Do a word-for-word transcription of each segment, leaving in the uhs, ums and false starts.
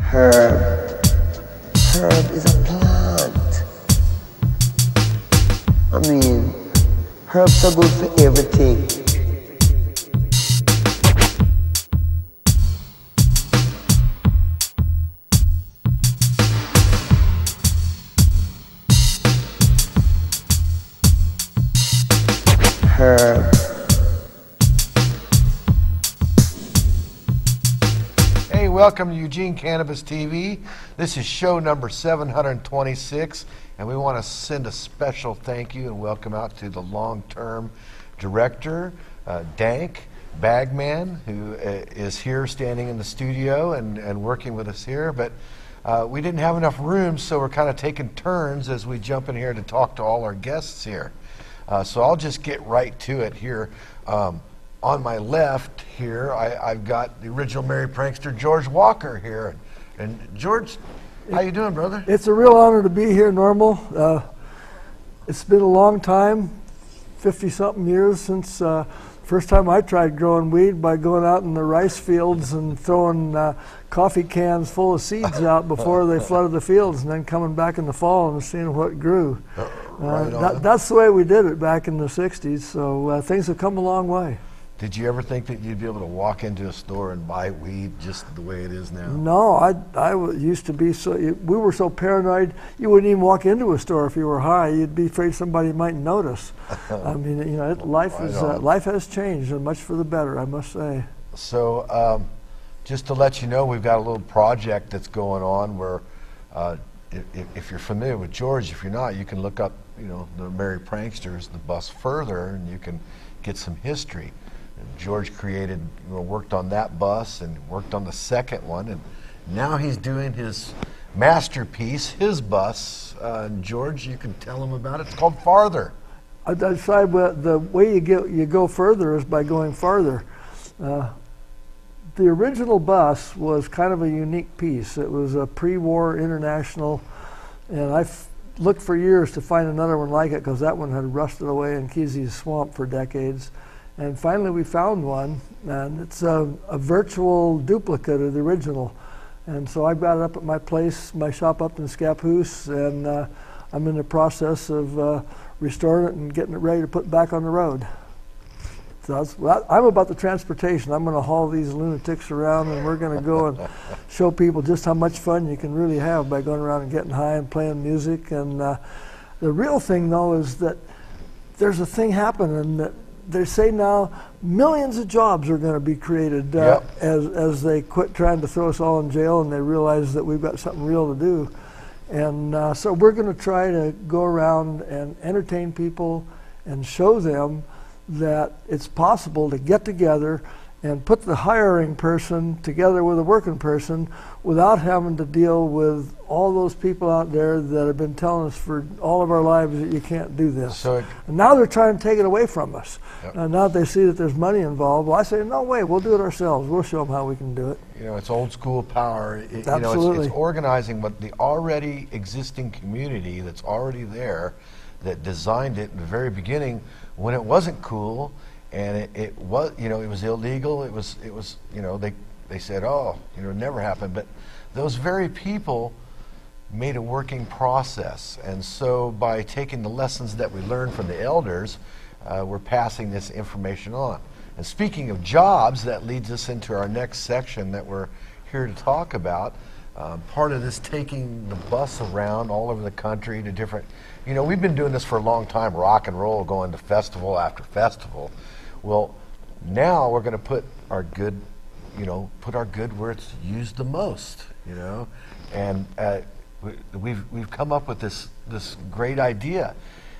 Herb. Herb is a plant. I mean, herbs are good for everything. Herb. Hey, welcome to Eugene Cannabis T V. This is show number seven hundred twenty-six, and we want to send a special thank you and welcome out to the long-term director, uh, DanK, Bagman, who uh, is here standing in the studio and, and working with us here. But uh, we didn't have enough room, so we're kind of taking turns as we jump in here to talk to all our guests here. Uh, so I'll just get right to it here. Um, on my left here, I, I've got the original Mary Prankster, George Walker here. And George, how you doing, brother? It's a real honor to be here, Normal. Uh, it's been a long time, fifty-something years since uh, first time I tried growing weed by going out in the rice fields and throwing uh, coffee cans full of seeds out before they flooded the fields, and then coming back in the fall and seeing what grew. Uh, right that, that's the way we did it back in the sixties, so uh, things have come a long way. Did you ever think that you'd be able to walk into a store and buy weed just the way it is now? No, I, I w used to be so, we were so paranoid, you wouldn't even walk into a store if you were high. You'd be afraid somebody might notice. I mean, you know, it, life, right is, uh, life has changed, and much for the better, I must say. So, um, just to let you know, we've got a little project that's going on where, uh, if, if you're familiar with George, if you're not, you can look up, you know, the Mary Pranksters, the bus further, and you can get some history. And George created, you know, worked on that bus and worked on the second one, and now he's doing his masterpiece, his bus. Uh, and George, you can tell him about it. It's called Farther. I decided the way you get you go further is by going farther. Uh, the original bus was kind of a unique piece. It was a pre-war international, and I looked for years to find another one like it because that one had rusted away in Kesey's swamp for decades. And finally we found one, and it's a, a virtual duplicate of the original. And so I got it up at my place, my shop up in Scappoose, and uh, I'm in the process of uh, restoring it and getting it ready to put back on the road. So that's, well, I'm about the transportation. I'm going to haul these lunatics around, and we're going to go and show people just how much fun you can really have by going around and getting high and playing music. And uh, the real thing, though, is that there's a thing happening that they say now millions of jobs are going to be created uh, yep. as, as they quit trying to throw us all in jail and they realize that we've got something real to do. And uh, so we're going to try to go around and entertain people and show them that it's possible to get together and put the hiring person together with a working person without having to deal with all those people out there that have been telling us for all of our lives that you can't do this. So it, and now they're trying to take it away from us. Yep. And now that they see that there's money involved, well, I say, no way, we'll do it ourselves. We'll show them how we can do it. You know, it's old school power. It, Absolutely. You know, it's, it's organizing what the already existing community that's already there, that designed it in the very beginning when it wasn't cool. And it, it was, you know, it was illegal. It was, it was, you know, they, they said, oh, you know, it never happened. But those very people made a working process. And so by taking the lessons that we learned from the elders, uh, we're passing this information on. And speaking of jobs, that leads us into our next section that we're here to talk about. Um, part of this taking the bus around all over the country to different, you know, we've been doing this for a long time, rock and roll, going to festival after festival. Well, now we're going to put our good, you know, put our good where it's used the most, you know, and uh, we, we've we've come up with this this great idea.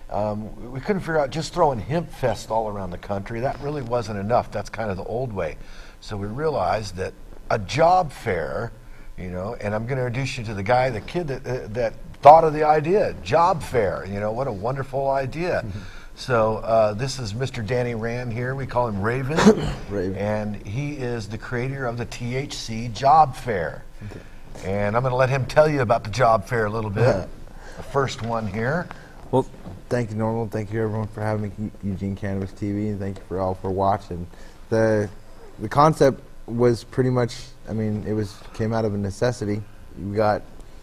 Um, we couldn't figure out just throwing hemp fest all around the country. That really wasn't enough. That's kind of the old way. So we realized that a job fair, you know, and I'm going to introduce you to the guy, the kid that uh, that thought of the idea, job fair. You know, what a wonderful idea. Mm-hmm. So uh, this is Mister Danny Rand here. We call him Raven. Raven. And he is the creator of the T H C Job Fair. Okay. And I'm going to let him tell you about the job fair a little bit. Uh-huh. The first one here. Well, thank you, Normal. Thank you, everyone, for having me, Eugene Cannabis T V, and thank you for all for watching. The the concept was pretty much, I mean, it was came out of a necessity. you got,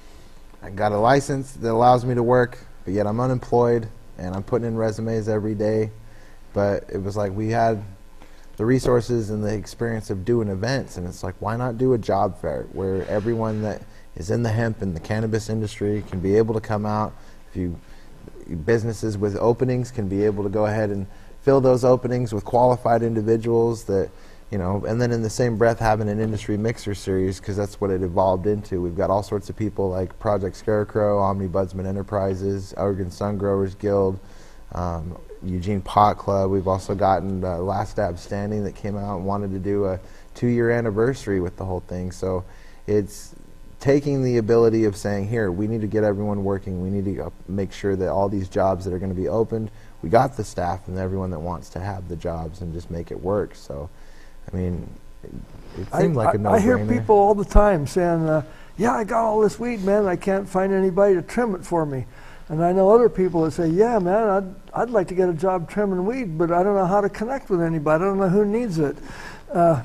I got a license that allows me to work, but yet I'm unemployed, and I'm putting in resumes every day. But it was like we had the resources and the experience of doing events, and it's like, why not do a job fair where everyone that is in the hemp and the cannabis industry can be able to come out. If you businesses with openings can be able to go ahead and fill those openings with qualified individuals that, you know, and then in the same breath having an industry mixer series, because that's what it evolved into. We've got all sorts of people like Project Scarecrow, Omnibudsman Enterprises, Oregon Sun Growers Guild, um, Eugene Pot Club. We've also gotten uh, Last Dab Standing that came out and wanted to do a two-year anniversary with the whole thing. So it's taking the ability of saying, here, we need to get everyone working. We need to uh, make sure that all these jobs that are going to be opened, we got the staff and everyone that wants to have the jobs and just make it work. So, I mean, it, it seemed I, like a no-brainer. I hear people all the time saying, uh, yeah, I got all this weed, man. I can't find anybody to trim it for me. And I know other people that say, yeah, man, I'd, I'd like to get a job trimming weed, but I don't know how to connect with anybody. I don't know who needs it. Uh,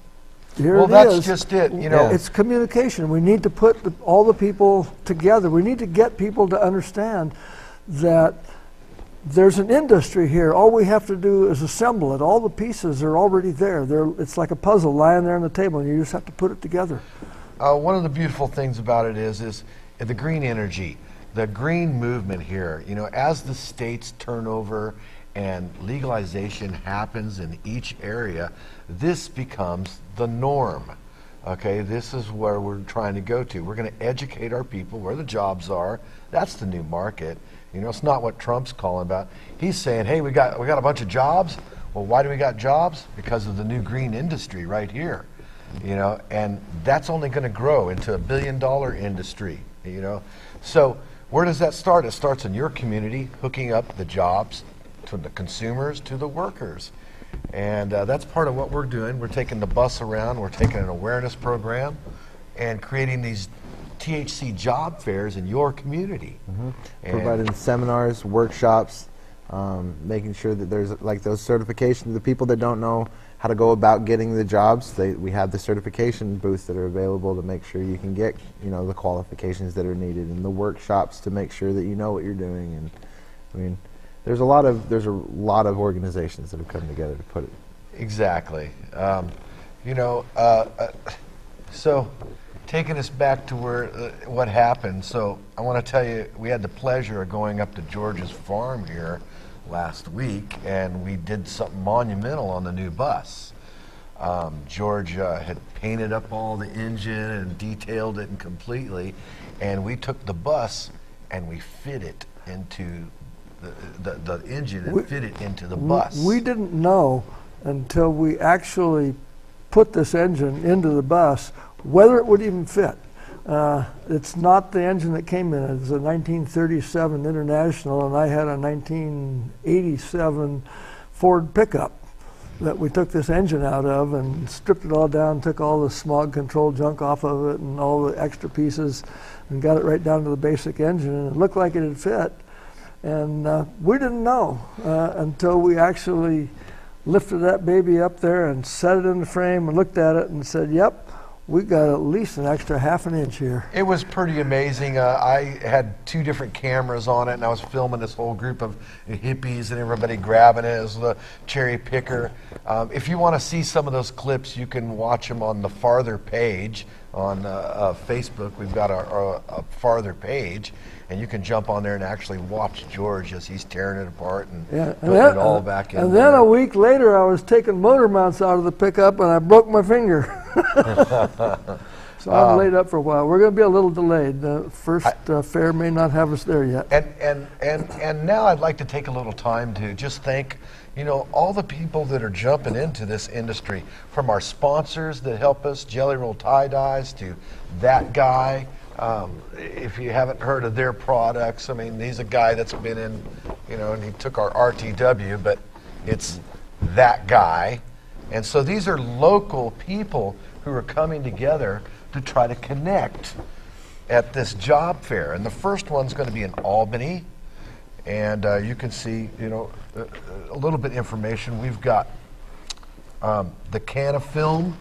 here well, it that's is. just it, you know. It's communication. We need to put the, all the people together. We need to get people to understand that there's an industry here. All we have to do is assemble it. All the pieces are already there. They're, it's like a puzzle lying there on the table, and you just have to put it together. Uh, one of the beautiful things about it is, is the green energy. The green movement here, you know, as the states turn over and legalization happens in each area, this becomes the norm. Okay, this is where we're trying to go to. We're going to educate our people where the jobs are. That's the new market. You know, it's not what Trump's calling about. He's saying, hey, we got we got a bunch of jobs. Well, why do we got jobs? Because of the new green industry right here. You know, and that's only going to grow into a billion dollar industry. You know, so where does that start? It starts in your community, hooking up the jobs to the consumers, to the workers. And uh, that's part of what we're doing. We're taking the bus around, we're taking an awareness program and creating these T H C job fairs in your community. Mm-hmm. Providing seminars, workshops, um, making sure that there's like those certifications. The people that don't know how to go about getting the jobs, they, we have the certification booths that are available to make sure you can get, you know, the qualifications that are needed, and the workshops to make sure that you know what you're doing. And I mean, there's a lot of there's a lot of organizations that have come together to put it. Exactly. Um, you know, uh, uh, so taking us back to where uh, what happened. So I want to tell you, we had the pleasure of going up to George's farm here last week, and we did something monumental on the new bus. Um, George uh, had painted up all the engine and detailed it and completely, and we took the bus and we fit it into the, the, the engine and we, fit it into the bus. We didn't know until we actually put this engine into the bus whether it would even fit. Uh, it's not the engine that came in. It's a nineteen thirty-seven International, and I had a nineteen eighty-seven Ford pickup that we took this engine out of and stripped it all down, took all the smog control junk off of it and all the extra pieces and got it right down to the basic engine, and it looked like it had fit. And uh, we didn't know uh, until we actually lifted that baby up there and set it in the frame and looked at it and said, yep, we got at least an extra half an inch here. It was pretty amazing. Uh, I had two different cameras on it, and I was filming this whole group of hippies and everybody grabbing it as the cherry picker. Um, if you want to see some of those clips, you can watch them on the farther page on uh, uh, Facebook. We've got our, our, a farther page, and you can jump on there and actually watch George as he's tearing it apart and yeah, putting and then, it all uh, back in And there. then a week later, I was taking motor mounts out of the pickup, and I broke my finger. So I'm um, laid up for a while. We're going to be a little delayed. The first I, uh, fair may not have us there yet. And, and, and, and now I'd like to take a little time to just thank, you know, all the people that are jumping into this industry, from our sponsors that help us, Jelly Roll Tie-Dyes, to That Guy. Um, if you haven't heard of their products, I mean, he's a guy that's been in, you know, and he took our R T W, but it's That Guy. And so these are local people who are coming together to try to connect at this job fair. And the first one's going to be in Albany. And uh, you can see, you know, a, a little bit information. We've got um, the can of film.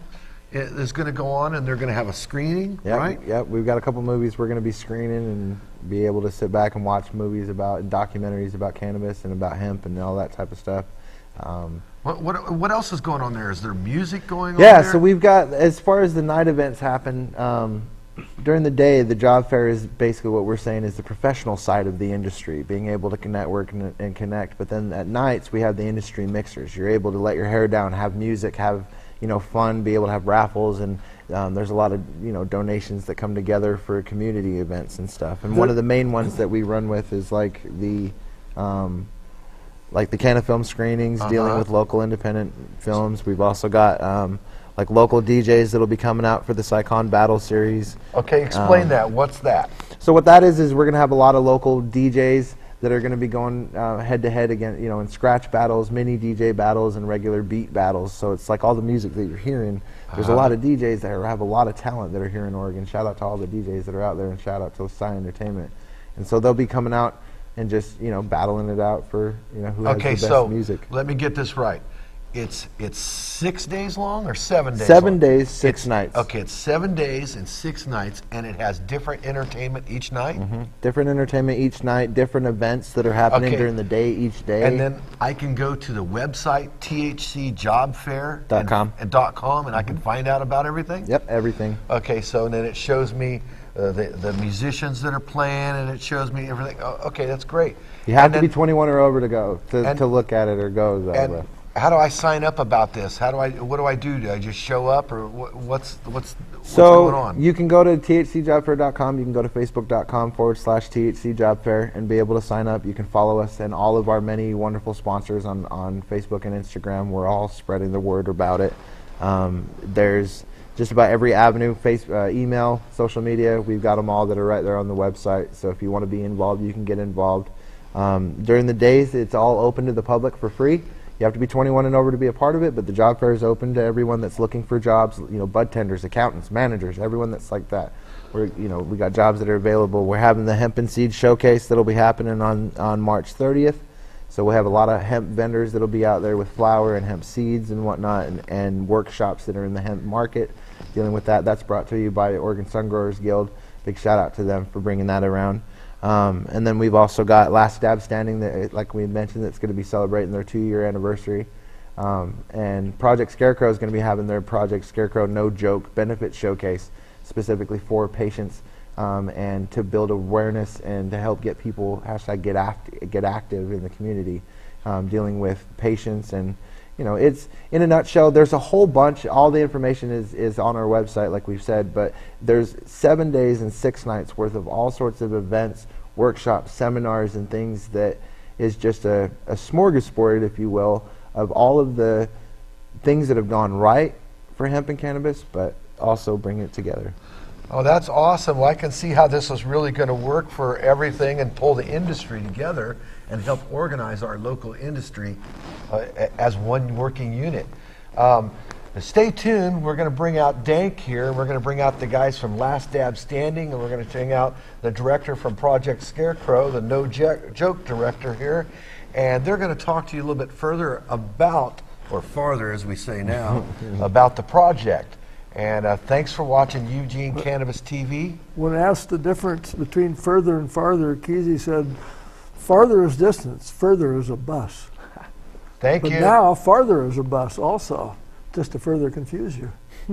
is going to go on, and they're going to have a screening, Yep, right? Yep, we've got a couple movies we're going to be screening and be able to sit back and watch movies about, documentaries about cannabis and about hemp and all that type of stuff. Um, What, what, what else is going on there? Is there music going on yeah, there? so we've got, as far as the night events happen, um, during the day, the job fair is basically what we're saying is the professional side of the industry, being able to network and, and connect. But then at nights, we have the industry mixers. You're able to let your hair down, have music, have you know fun, be able to have raffles, and um, there's a lot of you know donations that come together for community events and stuff. And one of the main ones that we run with is like the um, like the Canna film screenings, uh-huh. dealing with local independent films. We've also got um, like local D Js that'll be coming out for the Sycon Battle Series. Okay, explain Um, that. What's that? So what that is is we're going to have a lot of local D Js that are going to be going uh, head to head again, you know, in scratch battles, mini D J battles, and regular beat battles. So it's like all the music that you're hearing. There's Uh-huh. a lot of D Js that are, have a lot of talent that are here in Oregon. Shout out to all the D Js that are out there, and shout out to Psy Entertainment. And so they'll be coming out and just you know battling it out for you know who Okay, has the best so music. let me get this right. It's it's six days long or seven days Seven long? days, six It's- nights. Okay, it's seven days and six nights, and it has different entertainment each night? Mhm. Different entertainment each night, different events that are happening Okay. during the day each day. And then I can go to the website, T H C Job Fair Dot and, com. and dot com, and I can find out about everything? Yep, everything. Okay, so then it shows me uh, the, the musicians that are playing, and it shows me everything. Oh, okay, that's great. You have And to then- be twenty-one or over to go to, and- to look at it or go. Though, And but- how do I sign up about this? How do I? What do I do? Do I just show up, or what, what's what's what's So going on? you can go to T H C job fair dot com. You can go to facebook.com forward slash THC Job Fair and be able to sign up. You can follow us and all of our many wonderful sponsors on, on Facebook and Instagram. We're all spreading the word about it. Um, there's just about every avenue, face, uh, email, social media. We've got them all that are right there on the website. So if you want to be involved, you can get involved. Um, during the days, it's all open to the public for free. You have to be twenty-one and over to be a part of it, but the job fair is open to everyone that's looking for jobs, you know, bud tenders, accountants, managers, everyone that's like that. We're, you know, we got jobs that are available. We're having the hemp and seed showcase that'll be happening on, on March thirtieth. So we'll have a lot of hemp vendors that'll be out there with flower and hemp seeds and whatnot, and, and workshops that are in the hemp market dealing with that. That's brought to you by Oregon Sun Growers Guild. Big shout out to them for bringing that around. Um, and then we've also got Last Dab Standing, that, like we mentioned, that's going to be celebrating their two-year anniversary. Um, and Project Scarecrow is going to be having their Project Scarecrow No Joke benefit showcase specifically for patients um, and to build awareness and to help get people, hashtag get, act, get active in the community, um, dealing with patients. And, you know, it's, in a nutshell, there's a whole bunch. All the information is, is on our website, like we've said, but there's seven days and six nights worth of all sorts of events, workshops, seminars, and things that is just a, a smorgasbord, if you will, of all of the things that have gone right for hemp and cannabis, but also bring it together. Oh, that's awesome. Well, I can see how this is really going to work for everything and pull the industry together and help organize our local industry uh, a- as one working unit. Um, stay tuned. We're going to bring out DanK here. We're going to bring out the guys from Last Dab Standing, and we're going to bring out the director from Project Scarecrow, the No Jo- Joke director here. And they're going to talk to you a little bit further about, or farther as we say now, about the project. And uh, thanks for watching Eugene Cannabis T V. When asked the difference between further and farther, Kesey said, farther is distance, further is a bus. Thank But you. now farther is a bus also, just to further confuse you.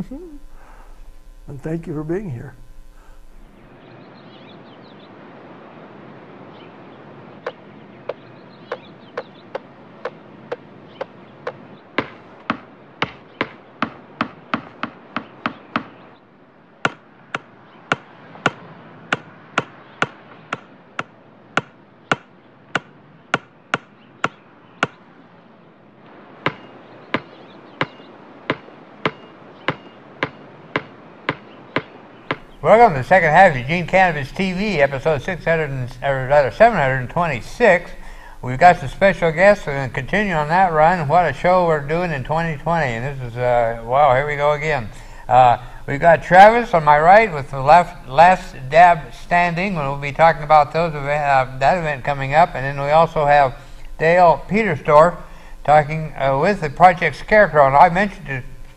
And thank you for being here. Welcome to the second half of Eugene Cannabis T V, episode six hundred, and, or rather seven hundred twenty-six. We've got some special guests, and continue on that run. What a show we're doing in twenty twenty, and this is, uh, wow, here we go again. Uh, we've got Travis on my right with the left, Last Dab Standing, and we'll be talking about those event, uh, that event coming up, and then we also have Dale Petersdorf talking uh, with the Project Scarecrow, and I mentioned to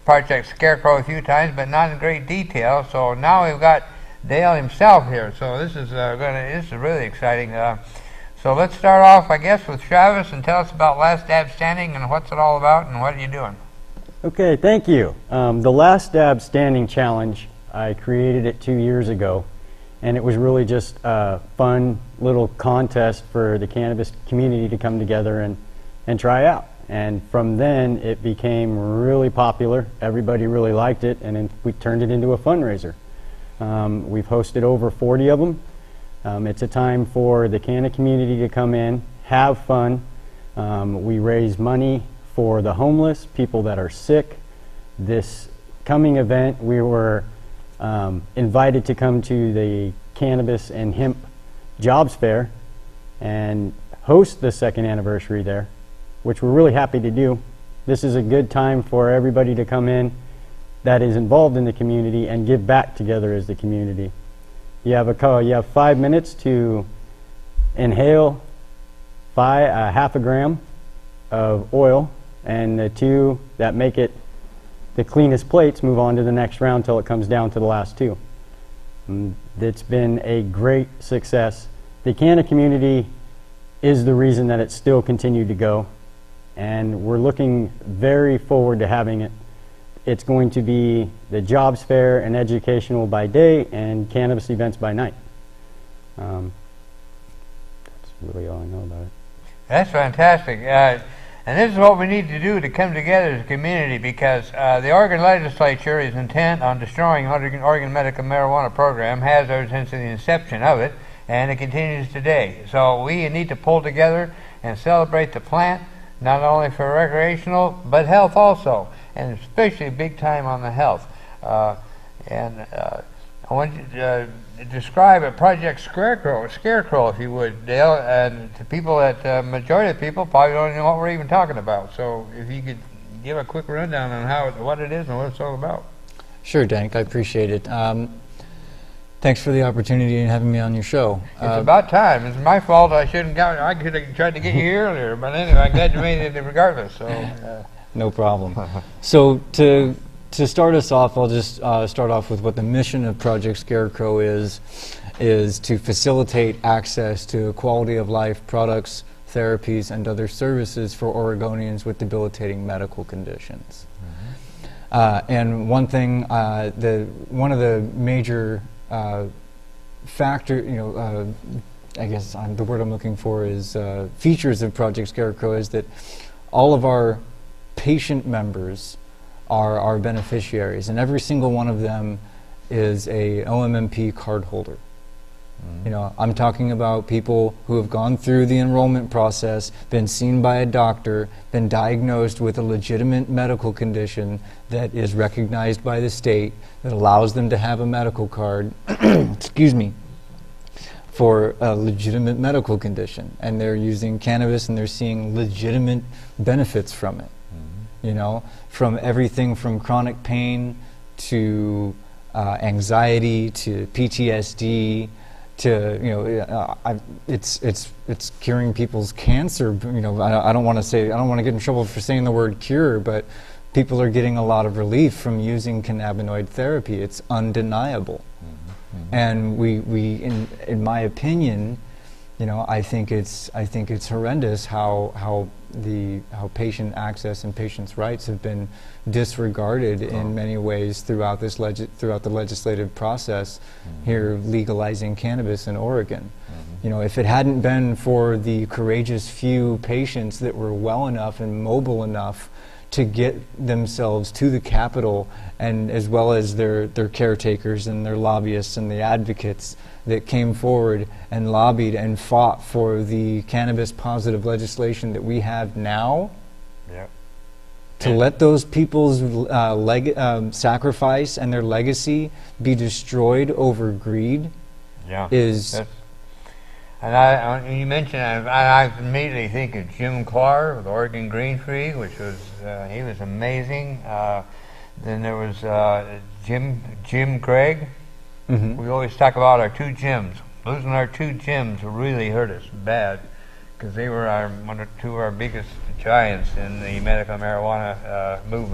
Project Scarecrow a few times, but not in great detail. So now we've got Dale himself here. So this is uh, going to this is really exciting. Uh, so let's start off, I guess, with Travis and tell us about Last Dab Standing and what's it all about and what are you doing? Okay, thank you. Um, the Last Dab Standing Challenge, I created it two years ago, and it was really just a fun little contest for the cannabis community to come together and, and try out. And from then, it became really popular. Everybody really liked it, and then we turned it into a fundraiser. Um, we've hosted over forty of them. Um, it's a time for the canna community to come in, have fun. Um, we raise money for the homeless, people that are sick. This coming event, we were um, invited to come to the Cannabis and Hemp Jobs Fair and host the second anniversary there, which we're really happy to do. This is a good time for everybody to come in that is involved in the community and give back together as the community. You have a you have five minutes to inhale five, uh, half a gram of oil, and the two that make it the cleanest plates move on to the next round till it comes down to the last two. Um, it's been a great success. The canna community is the reason that it's still continued to go, and we're looking very forward to having it. It's going to be the jobs fair and educational by day and cannabis events by night. Um, that's really all I know about it. That's fantastic. Uh, and this is what we need to do to come together as a community, because uh, the Oregon legislature is intent on destroying the Oregon, Oregon medical marijuana program, has ever since the inception of it, and it continues today. So we need to pull together and celebrate the plant, not only for recreational, but health also, and especially big time on the health. Uh, and uh, I want you to uh, describe a Project Scarecrow, Scarecrow, if you would, Dale, and to people that, uh, majority of people probably don't know what we're even talking about. So if you could give a quick rundown on how, what it is and what it's all about. Sure, Dank, I appreciate it. Um, Thanks for the opportunity and having me on your show. It's uh, about time. It's my fault. I shouldn't got. I could have tried to get you here earlier, but anyway, I'm glad you made it regardless. So, uh. No problem. So to to start us off, I'll just uh, start off with what the mission of Project Scarecrow is: is to facilitate access to quality of life products, therapies, and other services for Oregonians with debilitating medical conditions. Mm-hmm. uh, and one thing, uh, the one of the major Uh, factor, you know, uh, I guess I'm, the word I'm looking for is uh, features of Project Scarecrow is that all of our patient members are our beneficiaries, and every single one of them is a O M M P card holder. Mm-hmm. You know, I'm talking about people who have gone through the enrollment process, been seen by a doctor, been diagnosed with a legitimate medical condition that is recognized by the state, that allows them to have a medical card, excuse me, for a legitimate medical condition. And they're using cannabis and they're seeing legitimate benefits from it. Mm-hmm. You know, from everything from chronic pain to uh, anxiety to P T S D, to, you know, uh, I, it's it's it's curing people's cancer. You know, I, I don't want to say I don't want to get in trouble for saying the word cure, but people are getting a lot of relief from using cannabinoid therapy. It's undeniable, mm-hmm. Mm-hmm. and we we in in my opinion, you know, I think it's I think it's horrendous how how the how patient access and patients' rights have been disregarded oh. in many ways throughout this legi throughout the legislative process mm-hmm. here legalizing cannabis in Oregon. Mm-hmm. You know, if it hadn't been for the courageous few patients that were well enough and mobile enough to get themselves to the Capitol, and as well as their their caretakers and their lobbyists and the advocates that came forward and lobbied and fought for the cannabis positive legislation that we have now, yeah. to let those people's uh, leg um, sacrifice and their legacy be destroyed over greed yeah. is... That's, and I, when you mentioned, I, I immediately think of Jim Clark with Oregon Green Free, which was, uh, he was amazing. Uh, then there was uh, Jim, Jim Craig. Mm-hmm. We always talk about our two Jims. Losing our two Jims really hurt us bad, because they were our one or two of our biggest giants in the medical marijuana uh, movement.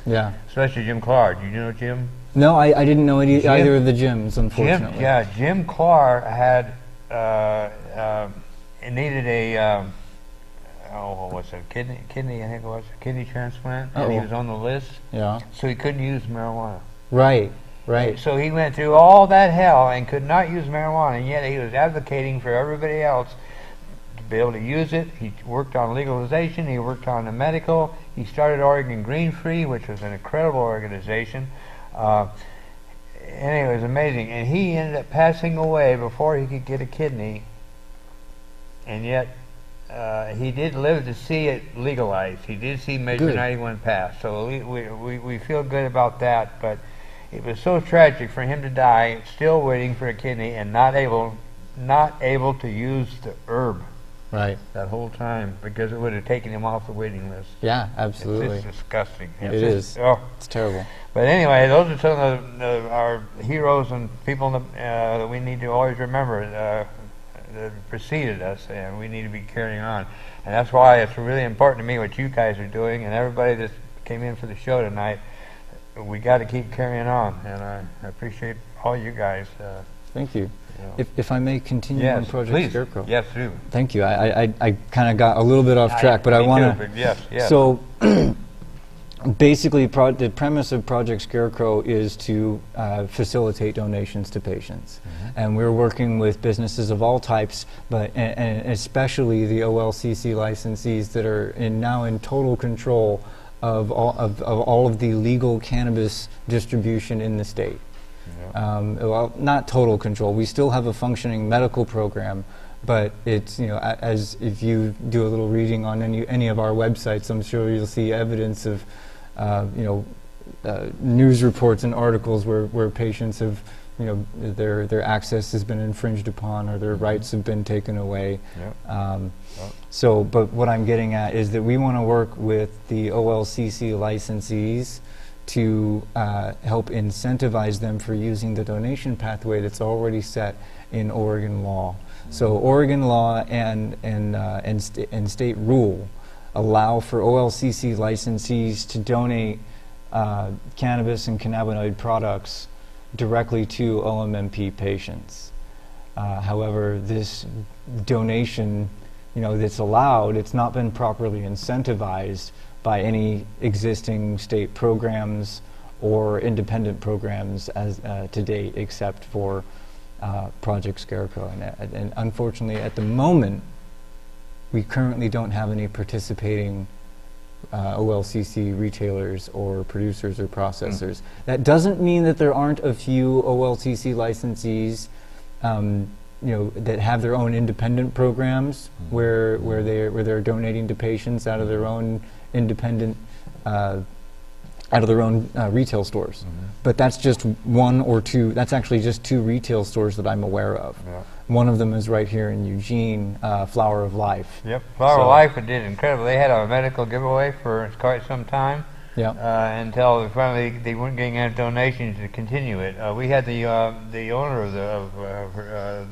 Yeah. especially Jim Clark. Do you know Jim? No, I, I didn't know any, Jim- either of the gyms, unfortunately. Jim, yeah, Jim Clark had uh, uh, needed a um, oh, what was it? Kidney, kidney, I think it was a kidney transplant, and he Uh-oh. was on the list, Yeah. so he couldn't use marijuana. Right, right. So he went through all that hell and could not use marijuana, and yet he was advocating for everybody else to be able to use it. He worked on legalization. He worked on the medical. He started Oregon Green Free, which was an incredible organization. Uh, and it was amazing. And he ended up passing away before he could get a kidney, and yet uh, he did live to see it legalized. He did see Measure Good. ninety-one pass. So we, we, we, we feel good about that, but it was so tragic for him to die, still waiting for a kidney and not able, not able to use the herb Right. that whole time, because it would have taken him off the waiting list. Yeah, absolutely. It's just disgusting. It It's is. just- Oh. It's terrible. But anyway, those are some of the, the, our heroes and people in the, uh, that we need to always remember uh, that preceded us, and we need to be carrying on. And that's why it's really important to me what you guys are doing, and everybody that came in for the show tonight. We got to keep carrying on, and I, I appreciate all you guys. Uh, Thank you. you know. If, if I may continue yes, on Project please. Scarecrow. Yes, do. Thank you. I, I, I kind of got a little bit off track, but I me want too, to. but Yes, yes. So, basically, pro the premise of Project Scarecrow is to uh, facilitate donations to patients. Mm-hmm. And we're working with businesses of all types, but and, and especially the O L C C licensees that are in, now in total control of all of, of all of the legal cannabis distribution in the state. Um, well, not total control. We still have a functioning medical program, but it's, you know, a- as if you do a little reading on any any of our websites, I'm sure you'll see evidence of, uh, you know, uh, news reports and articles where, where patients have, you know, their their access has been infringed upon or their rights have been taken away. Yep. Um, Yep. So, but what I'm getting at is that we want to work with the O L C C licensees to uh, help incentivize them for using the donation pathway that's already set in Oregon law. So Oregon law and, and, uh, and, st and state rule allow for O L C C licensees to donate uh, cannabis and cannabinoid products directly to O M M P patients. Uh, however, this donation, you know, that's allowed, it's not been properly incentivized by any existing state programs or independent programs as uh, to date, except for uh, Project Scarecrow. And, uh, and unfortunately, at the moment, we currently don't have any participating uh, O L C C retailers or producers or processors. Mm. That doesn't mean that there aren't a few O L C C licensees um, you know, that have their own independent programs mm. where, where, they're, where they're donating to patients out of their own independent, uh, out of their own uh, retail stores. Mm-hmm. But that's just one or two, that's actually just two retail stores that I'm aware of. Yeah. One of them is right here in Eugene, uh, Flower of Life. Yep, Flower So- of Life did incredible. They had a medical giveaway for quite some time. Yeah. Uh, until finally they weren't getting enough donations to continue it. Uh, we had the uh, the owner of the of, uh, uh,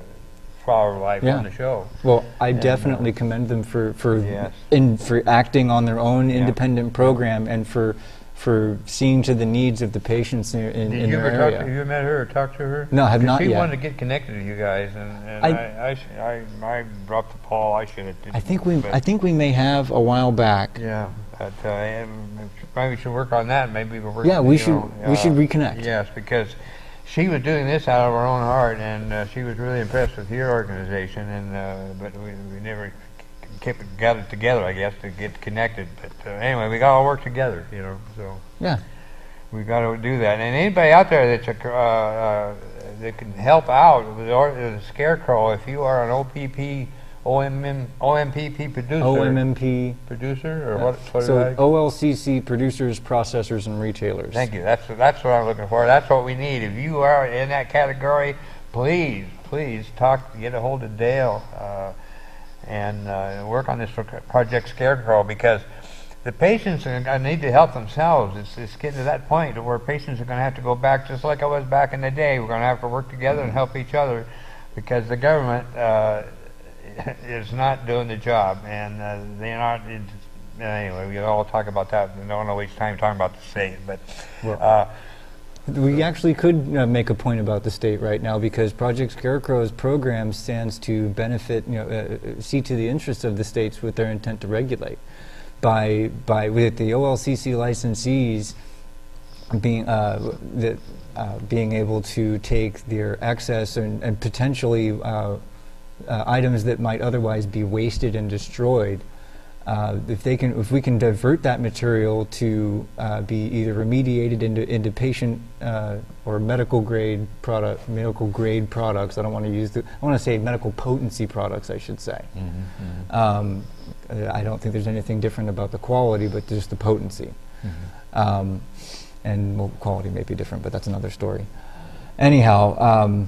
Flower of Life Yeah. on the show. Well, I And, definitely uh, commend them for for Yes. in for acting on their own Yeah. independent program and for for seeing to the needs of the patients in, in, Did in you their ever talk area. to, you met her or talked to her? No, I have 'Cause not she yet. wanted to get connected to you guys, and, and I- I I, sh I I dropped the ball. I should have. I think we but- I think we may have a while back. Yeah, but uh, and maybe we should work on that. Maybe we'll work. Yeah, we you should- know, we should uh, reconnect. Yes, because she was doing this out of her own heart, and uh, she was really impressed with your organization. And uh, but we, we never kept it gathered together, I guess, to get connected. But uh, anyway, we got to work together, you know. So Yeah. we got to do that. And anybody out there that's a, uh, uh, that can help out with the, or- the Scarecrow, if you are an O P P, O M M, O M P P producer. O M M P. Producer, or what? what So did I- O L C C producers, processors, and retailers. Thank you. That's that's what I'm looking for. That's what we need. If you are in that category, please, please talk, get a hold of Dale, uh, and uh, work on this for Project Scarecrow, because the patients are gonna need to help themselves. It's, it's getting to that point where patients are going to have to go back, just like I was back in the day. We're going to have to work together and help each other, because the government uh, is not doing the job, and uh, they're not. It's, anyway, we all talk about that. We don't want to waste time talking about the state, but. Well, Uh, we actually could uh, make a point about the state right now, because Project Scarecrow's program stands to benefit, you know, uh, see to the interests of the states with their intent to regulate. By by with the O L C C licensees being uh, the, uh, being able to take their excess and, and potentially uh, uh, items that might otherwise be wasted and destroyed. Uh, if they can, if we can divert that material to uh, be either remediated into into patient uh, or medical grade product, medical grade products. I don't want to use the. I want to say medical potency products, I should say. Mm-hmm, mm-hmm. Um, I don't think there's anything different about the quality, but just the potency. Mm-hmm. Um, and well, quality may be different, but that's another story. Anyhow. Um,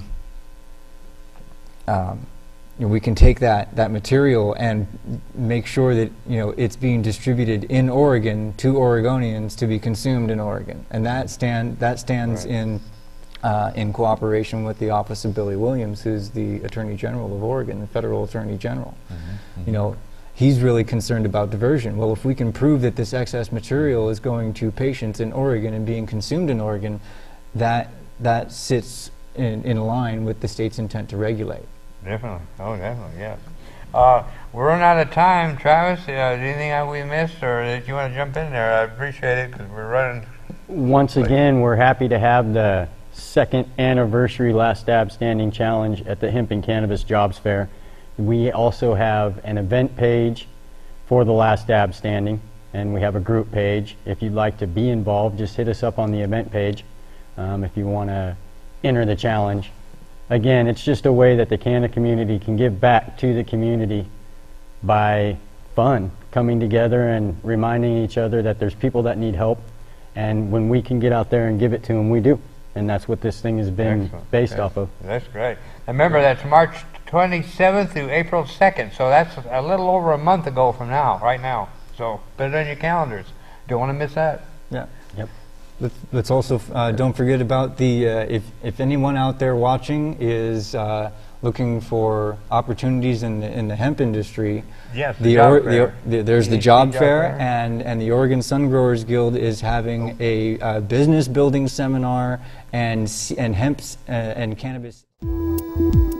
um, You know, we can take that, that material and make sure that, you know, it's being distributed in Oregon to Oregonians to be consumed in Oregon, and that stand that stands Right. in uh, in cooperation with the Office of Billy Williams, who's the Attorney General of Oregon, the Federal Attorney General. Mm-hmm, mm-hmm. You know, he's really concerned about diversion. Well, if we can prove that this excess material is going to patients in Oregon and being consumed in Oregon, that that sits in, in line with the state's intent to regulate. Definitely. Oh, definitely, yes. Uh, we're running out of time. Travis, uh, is there anything that we missed, or did you want to jump in there? I appreciate it, because we're running. Once again, we're happy to have the second anniversary Last Dab Standing Challenge at the Hemp and Cannabis Jobs Fair. We also have an event page for the Last Dab Standing, and we have a group page. If you'd like to be involved, just hit us up on the event page um, if you want to enter the challenge. Again, it's just a way that the Canada community can give back to the community by fun, coming together and reminding each other that there's people that need help, and when we can get out there and give it to them, we do. And that's what this thing has been Excellent. based Yes. off of. That's great. And remember, that's March twenty-seventh through April second, so that's a little over a month ago from now, right now. So put it on your calendars. Don't want to miss that. Yeah. Yep. Let's, let's also uh, don't forget about the uh, if if anyone out there watching is uh, looking for opportunities in the, in the hemp industry. Yes, the the, job or, fair. the, the there's the T H C job, job fair, fair. and and the Oregon Sun Growers Guild is having a uh, business building seminar and s- and hemp s- uh, and cannabis.